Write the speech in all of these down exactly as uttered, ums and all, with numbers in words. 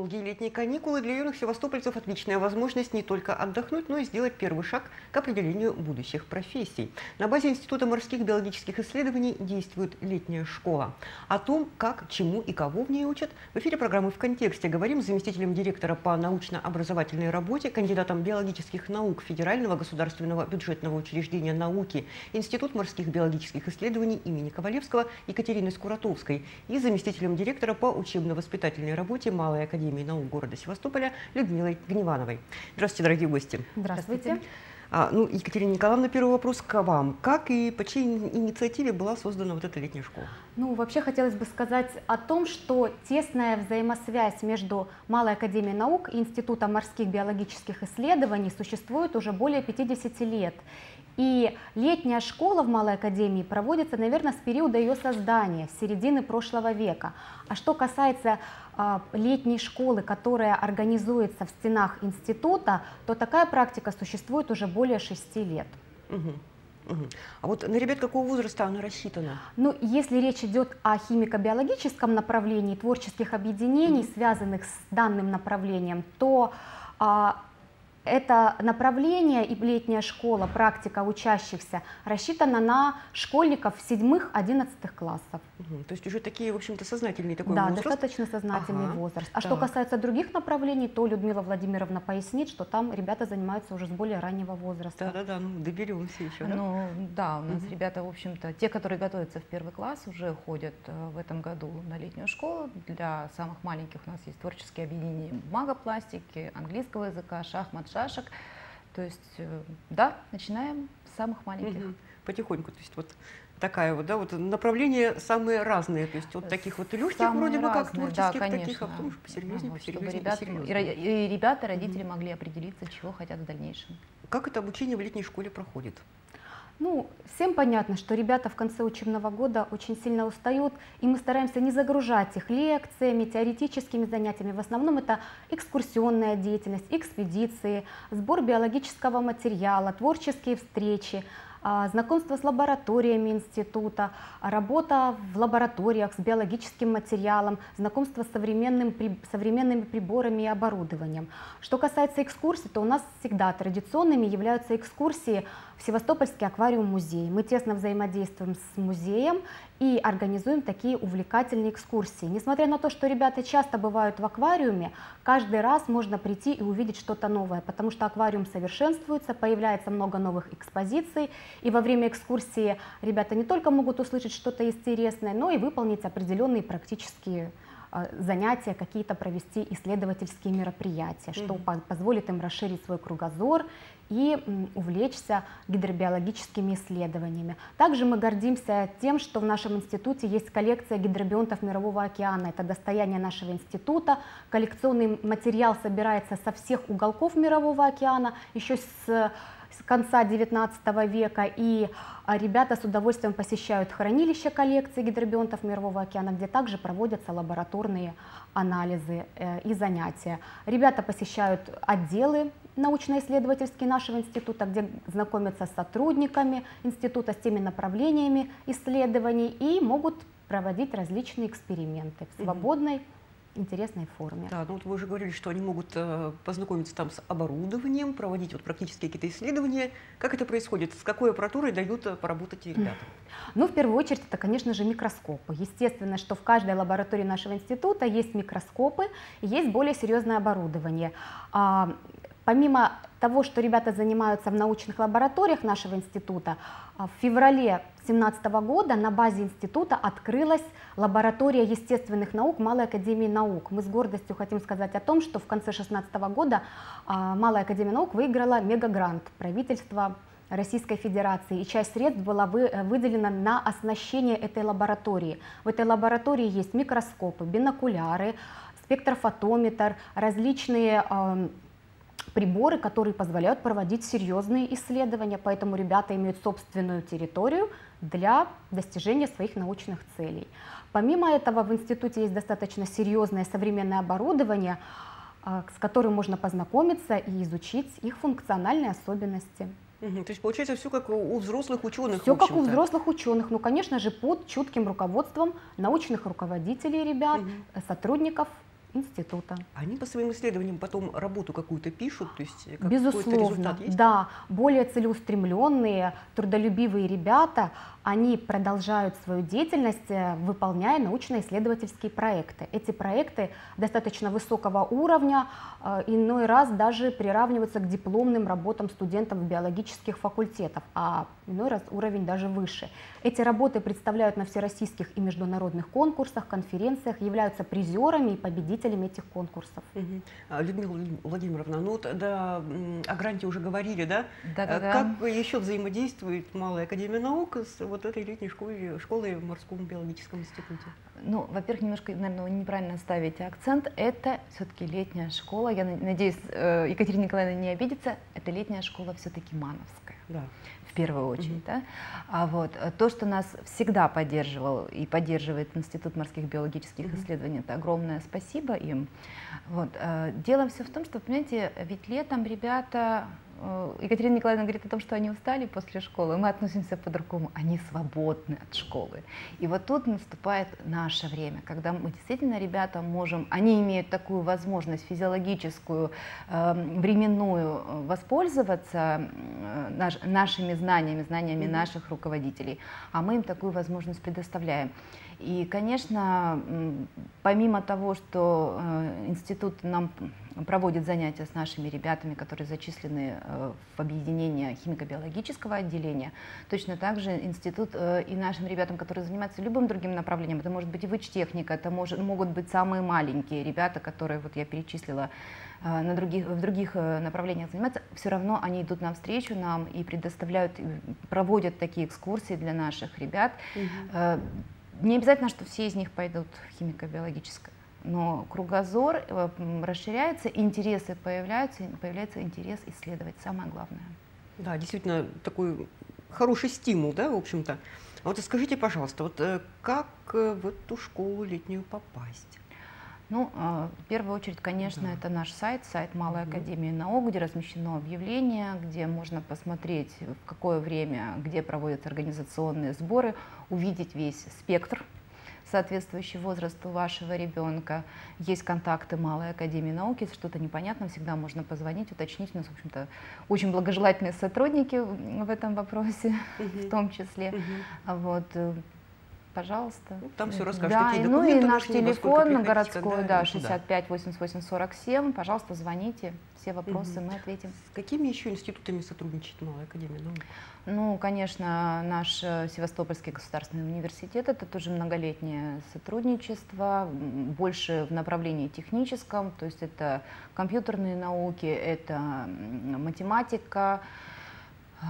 Долгие летние каникулы для юных севастопольцев – отличная возможность не только отдохнуть, но и сделать первый шаг к определению будущих профессий. На базе Института морских биологических исследований действует летняя школа. О том, как, чему и кого в ней учат, в эфире программы «В контексте» говорим с заместителем директора по научно-образовательной работе, кандидатом биологических наук Федерального государственного бюджетного учреждения науки Институт морских биологических исследований имени Ковалевского Екатериной Скуратовской и заместителем директора по учебно-воспитательной работе Малой академии наук города Севастополя Людмилой Гневановой. Здравствуйте, дорогие гости. Здравствуйте. А, ну, Екатерина Николаевна, первый вопрос к вам. Как и по чьей инициативе была создана вот эта летняя школа? Ну, вообще хотелось бы сказать о том, что тесная взаимосвязь между Малой академией наук и Институтом морских биологических исследований существует уже более пятидесяти лет. И летняя школа в Малой академии проводится, наверное, с периода ее создания, с середины прошлого века. А что касается э, летней школы, которая организуется в стенах института, то такая практика существует уже более шести лет. Угу. Угу. А вот на ребят какого возраста она рассчитана? Ну, если речь идет о химико-биологическом направлении, творческих объединений, угу. связанных с данным направлением, то э, это направление и летняя школа, практика учащихся рассчитана на школьников седьмых-одиннадцатых классов. Угу. То есть уже такие, в общем-то, сознательные такой да, возраст? Да, достаточно сознательный ага. возраст. А так. Что касается других направлений, то Людмила Владимировна пояснит, что там ребята занимаются уже с более раннего возраста. Да-да-да, ну доберемся еще. Да? Ну да, у нас угу. ребята, в общем-то, те, которые готовятся в первый класс, уже ходят в этом году на летнюю школу. Для самых маленьких у нас есть творческие объединения магопластики, английского языка, шахмат, шашек. То есть, да, начинаем с самых маленьких. Угу. Потихоньку, то есть вот такая вот, да, вот направления самые разные, то есть вот таких вот легких самые вроде бы разные, как творческих, да, таких, а потом уж посерьезнее, ага, посерьезнее, ребята, посерьезнее. И, и ребята, родители угу. могли определиться, чего хотят в дальнейшем. Как это обучение в летней школе проходит? Ну, всем понятно, что ребята в конце учебного года очень сильно устают, и мы стараемся не загружать их лекциями, теоретическими занятиями. В основном это экскурсионная деятельность, экспедиции, сбор биологического материала, творческие встречи, знакомство с лабораториями института, работа в лабораториях с биологическим материалом, знакомство с современным, современными приборами и оборудованием. Что касается экскурсий, то у нас всегда традиционными являются экскурсии в Севастопольский аквариум-музей. Мы тесно взаимодействуем с музеем и организуем такие увлекательные экскурсии. Несмотря на то, что ребята часто бывают в аквариуме, каждый раз можно прийти и увидеть что-то новое, потому что аквариум совершенствуется, появляется много новых экспозиций, и во время экскурсии ребята не только могут услышать что-то интересное, но и выполнить определенные практические занятия, какие-то провести исследовательские мероприятия, что mm-hmm. позволит им расширить свой кругозор и увлечься гидробиологическими исследованиями. Также мы гордимся тем, что в нашем институте есть коллекция гидробионтов Мирового океана. Это достояние нашего института. Коллекционный материал собирается со всех уголков Мирового океана еще с с конца девятнадцатого века, и ребята с удовольствием посещают хранилище коллекции гидробионтов Мирового океана, где также проводятся лабораторные анализы и занятия. Ребята посещают отделы научно-исследовательские нашего института, где знакомятся с сотрудниками института, с теми направлениями исследований и могут проводить различные эксперименты в свободной, интересной форме. Да, ну вот вы уже говорили, что они могут э, познакомиться там с оборудованием, проводить вот практически какие-то исследования. Как это происходит? С какой аппаратурой дают э, поработать ребятам? Ну, в первую очередь, это, конечно же, микроскопы. Естественно, что в каждой лаборатории нашего института есть микроскопы, и есть более серьезное оборудование. А, помимо того, что ребята занимаются в научных лабораториях нашего института, в феврале две тысячи семнадцатого года на базе института открылась лаборатория естественных наук Малой академии наук. Мы с гордостью хотим сказать о том, что в конце две тысячи шестнадцатого года Малая академия наук выиграла мегагрант правительства Российской Федерации, и часть средств была вы, выделена на оснащение этой лаборатории. В этой лаборатории есть микроскопы, бинокуляры, спектрофотометр, различные э, приборы, которые позволяют проводить серьезные исследования, поэтому ребята имеют собственную территорию для достижения своих научных целей. Помимо этого в институте есть достаточно серьезное современное оборудование, с которым можно познакомиться и изучить их функциональные особенности. Угу, то есть получается все как у взрослых ученых. Все как у взрослых ученых, ну конечно же под чутким руководством научных руководителей ребят, угу. сотрудников института. Они по своим исследованиям потом работу какую-то пишут, то есть какой-то Безусловно, результат есть? да. Более целеустремленные, трудолюбивые ребята, они продолжают свою деятельность, э, выполняя научно-исследовательские проекты. Эти проекты достаточно высокого уровня, э, иной раз даже приравниваются к дипломным работам студентов биологических факультетов, а иной раз уровень даже выше. Эти работы представляют на всероссийских и международных конкурсах, конференциях, являются призерами и победителями этих конкурсов. Мгм. А, Людмила Владимировна, ну вот да, м, о гранте уже говорили, да? Да-да-да. Как еще взаимодействует Малая академия наук с вот этой летней школой, школой в Морском биологическом институте? Ну, во-первых, немножко, наверное, вы неправильно ставите акцент. Это все-таки летняя школа. Я на- надеюсь, э, Екатерина Николаевна не обидится. Это летняя школа все-таки мановская. Да. В первую очередь. Мгм. Да? А вот э, то, что нас всегда поддерживал и поддерживает Институт морских биологических Мгм. исследований, это огромное спасибо им. Вот. э, Дело все в том, что, понимаете, ведь летом ребята, э, Екатерина Николаевна говорит о том, что они устали после школы, мы относимся по-другому, они свободны от школы. И вот тут наступает наше время, когда мы действительно ребята можем, они имеют такую возможность физиологическую, э, временную э, воспользоваться э, наш- нашими знаниями, знаниями Мгм. наших руководителей, а мы им такую возможность предоставляем. И, конечно, м, помимо того, что э, институт нам проводит занятия с нашими ребятами, которые зачислены э, в объединение химико-биологического отделения, точно так же институт э, и нашим ребятам, которые занимаются любым другим направлением, это может быть и вычтехника, это может, могут быть самые маленькие ребята, которые вот я перечислила, э, на других, в других э, направлениях занимаются, все равно они идут навстречу нам и предоставляют, и проводят такие экскурсии для наших ребят. Мгм. Э, Не обязательно, что все из них пойдут в химико-биологическое, но кругозор э, м, расширяется, интересы появляются, и появляется интерес исследовать, самое главное. Да, действительно, такой хороший стимул, да, в общем-то. А вот скажите, пожалуйста, вот э, как э, в эту школу летнюю попасть? Ну, э, в первую очередь, конечно, Да. это наш сайт, сайт Малой Мгм. академии наук, где размещено объявление, где можно посмотреть, в какое время, где проводятся организационные сборы, увидеть весь спектр, соответствующий возрасту вашего ребенка. Есть контакты Малой академии наук, если что-то непонятно, всегда можно позвонить, уточнить. У нас, в общем-то, очень благожелательные сотрудники в в этом вопросе, в том числе. Мгм. А Вот, э, пожалуйста. Ну, там всё расскажут, Да, какие и, ну и документы наш нужны, во сколько телефон приходить, городской, когда и да, куда. шестьдесят пять восемьдесят восемь сорок семь. Пожалуйста, звоните, все вопросы Мгм. мы ответим. С какими еще институтами сотрудничает Малая академия наук? Ну, конечно, наш э, Севастопольский государственный университет — это тоже многолетнее сотрудничество, м, больше в направлении техническом, то есть это компьютерные науки, это м, математика, э,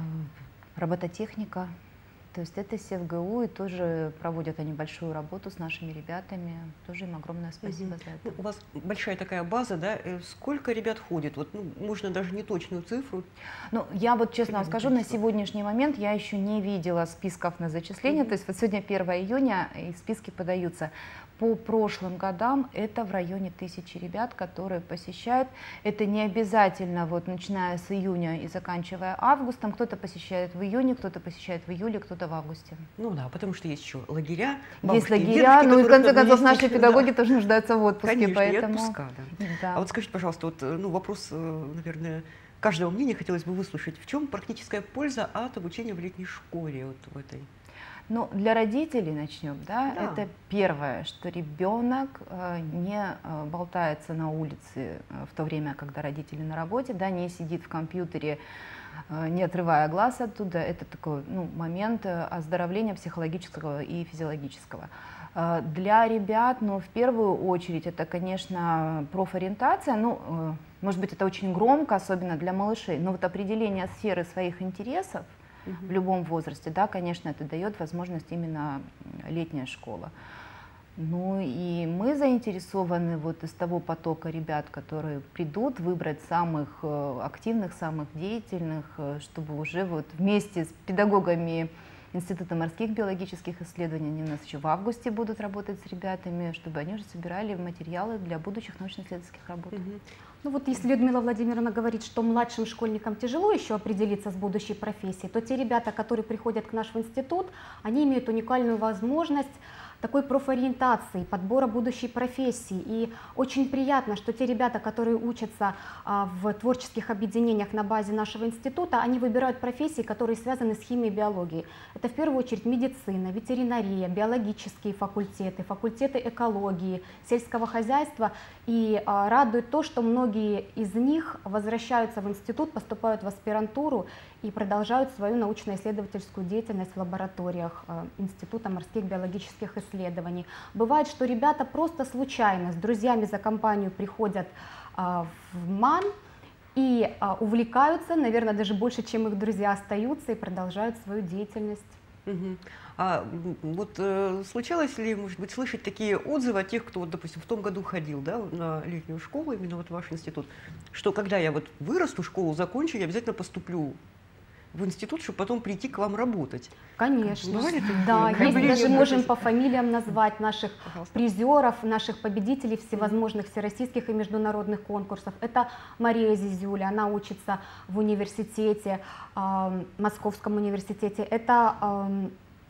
робототехника. То есть это СевГУ, и тоже проводят они большую работу с нашими ребятами. Тоже им огромное спасибо Мгм. за это. Ну, у вас большая такая база, да? э, Сколько ребят ходит? Вот, ну, можно даже не точную цифру. Ну, я вот честно вам Примерно скажу, на количество. сегодняшний момент я еще не видела списков на зачисление. Мгм. То есть вот сегодня первое июня, и списки подаются. По прошлым годам это в районе тысячи ребят, которые посещают. Это не обязательно, вот начиная с июня и заканчивая августом. Кто-то посещает в июне, кто-то посещает в июле, кто-то в августе. Ну да, потому что есть еще лагеря. Есть бабушки и лагеря, дедушки, ну и в которых конце надо концов навестить. наши Да. педагоги тоже нуждаются в отпуске, Конечно, и поэтому... отпуска, да. Да. А вот скажите, пожалуйста, вот, э, ну, вопрос, э, наверное, каждого мнения хотелось бы выслушать. В чем практическая польза от обучения в летней школе, вот в этой? Ну, для родителей начнем, да, Да. это первое, что ребенок э, не э, болтается на улице э, в то время, когда родители на работе, да, не сидит в компьютере, э, не отрывая глаз оттуда. Это такой, ну, момент э, оздоровления психологического и физиологического. Э, Для ребят, ну, в первую очередь, это, конечно, профориентация, ну, э, может быть, это очень громко, особенно для малышей, но вот определение сферы своих интересов в любом возрасте, да, конечно, это дает возможность именно летняя школа. Ну и мы заинтересованы вот из того потока ребят, которые придут, выбрать самых э, активных, самых деятельных, э, чтобы уже вот вместе с педагогами Института морских биологических исследований, они у нас еще в августе будут работать с ребятами, чтобы они уже собирали материалы для будущих научно-исследовательских работ. Мгм. Ну вот если Людмила Владимировна говорит, что младшим школьникам тяжело еще определиться с будущей профессией, то те ребята, которые приходят к нам в институт, они имеют уникальную возможность такой профориентации, подбора будущей профессии. И очень приятно, что те ребята, которые учатся а, в творческих объединениях на базе нашего института, они выбирают профессии, которые связаны с химией и биологией. Это в первую очередь медицина, ветеринария, биологические факультеты, факультеты экологии, сельского хозяйства. И а, радует то, что многие из них возвращаются в институт, поступают в аспирантуру и продолжают свою научно-исследовательскую деятельность в лабораториях а, Института морских биологических исследований. Бывает, что ребята просто случайно с друзьями за компанию приходят а, в МАН и а, увлекаются, наверное, даже больше, чем их друзья остаются и продолжают свою деятельность. Угу. А вот э, случалось ли, может быть, слышать такие отзывы от тех, кто, вот, допустим, в том году ходил, да, на летнюю школу, именно вот в ваш институт, что когда я вот вырасту, школу закончу, я обязательно поступлю в институт, чтобы потом прийти к вам работать? Конечно, Бывали да, такие? есть, даже можем по фамилиям назвать наших Пожалуйста. призеров, наших победителей всевозможных всероссийских и международных конкурсов. Это Мария Зизюля, она учится в университете, э, Московском университете. Это э,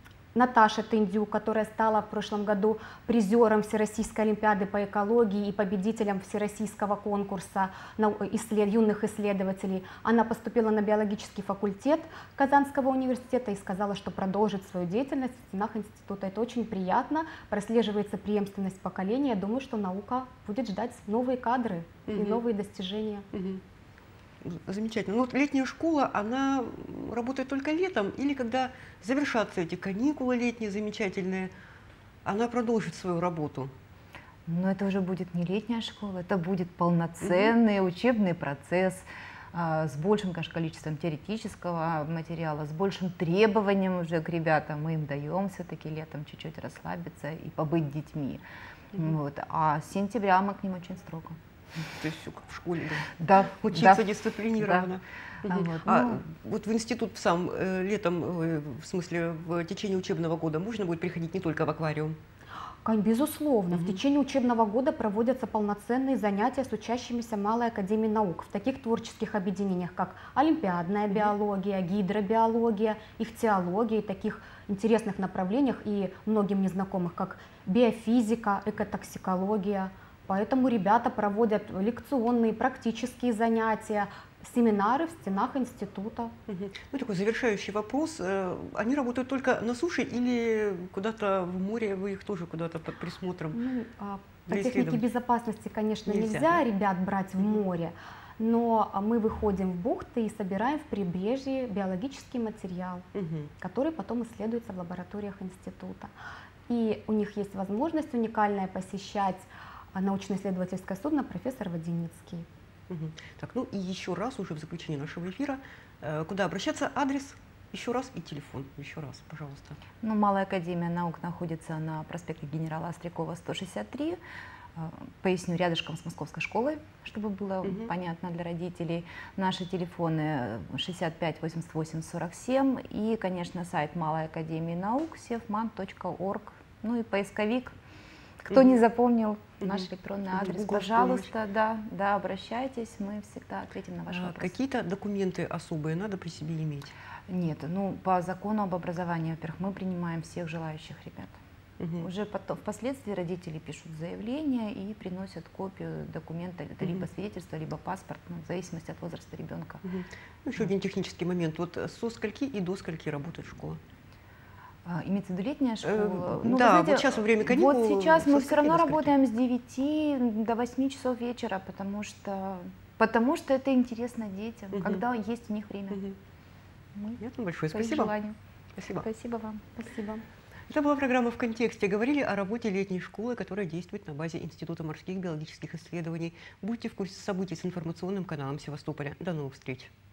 Наташа Тындю, которая стала в прошлом году призером Всероссийской олимпиады по экологии и победителем Всероссийского конкурса юных исследователей. Она поступила на биологический факультет Казанского университета и сказала, что продолжит свою деятельность в стенах института. Это очень приятно, прослеживается преемственность поколения. Я думаю, что наука будет ждать новые кадры Угу. и новые достижения. Угу. Замечательно. Ну, вот летняя школа, она работает только летом, или когда завершатся эти каникулы летние замечательные, она продолжит свою работу? Но это уже будет не летняя школа, это будет полноценный угу. учебный процесс а, с большим, конечно, количеством теоретического материала, с большим требованием уже к ребятам. Мы им даем все-таки летом чуть-чуть расслабиться и побыть детьми. Угу. Вот. А с сентября мы к ним очень строго. То есть все как в школе, да? Да, учиться да, дисциплинированно. Да. Угу. Вот, а ну, вот в институт сам э, летом, э, в смысле в течение учебного года можно будет приходить не только в аквариум? Безусловно, Угу. в течение учебного года проводятся полноценные занятия с учащимися Малой академии наук в таких творческих объединениях, как олимпиадная угу. биология, гидробиология, ихтиология и таких интересных направлениях и многим незнакомых, как биофизика, экотоксикология. Поэтому ребята проводят лекционные, практические занятия, семинары в стенах института. Угу. Ну, такой завершающий вопрос. Они работают только на суше или куда-то в море, вы их тоже куда-то под присмотром? Ну, по технике безопасности, конечно, нельзя, нельзя да? ребят брать в море, но мы выходим в бухты и собираем в прибрежье биологический материал, угу. который потом исследуется в лабораториях института. И у них есть возможность уникальная посещать научно-исследовательское судно «Профессор Водяницкий». Угу. Так, ну и еще раз, уже в заключении нашего эфира, куда обращаться, адрес, еще раз и телефон, еще раз, пожалуйста. Ну, Малая академия наук находится на проспекте генерала Острякова, сто шестьдесят три. Поясню, рядышком с Московской школой, чтобы было угу. понятно для родителей. Наши телефоны шестьдесят пять восемьдесят восемь сорок семь и, конечно, сайт Малой академии наук севман точка орг. Ну и поисковик. Кто угу. не запомнил наш электронный адрес, Google пожалуйста, да, да, обращайтесь, мы всегда ответим на ваши а вопросы. Какие-то документы особые надо при себе иметь? Нет, ну по закону об образовании, во-первых, мы принимаем всех желающих ребят. Угу. Уже потом, впоследствии родители пишут заявление и приносят копию документа, это угу. либо свидетельство, либо паспорт, ну, в зависимости от возраста ребенка. Угу. Ну, еще один технический момент. Вот со скольки и до скольки работает школа? А, имеется в виду летняя школа? Э, ну, да, знаете, вот сейчас во время каникул. Вот сейчас мы все равно работаем с девяти до восьми часов вечера, потому что, потому что это интересно детям, угу. когда есть у них время. Угу. Мы Понятно, большое спасибо. Спасибо. Спасибо вам. Спасибо. Это была программа «В контексте». Говорили о работе летней школы, которая действует на базе Института морских биологических исследований. Будьте в курсе событий с информационным каналом Севастополя. До новых встреч!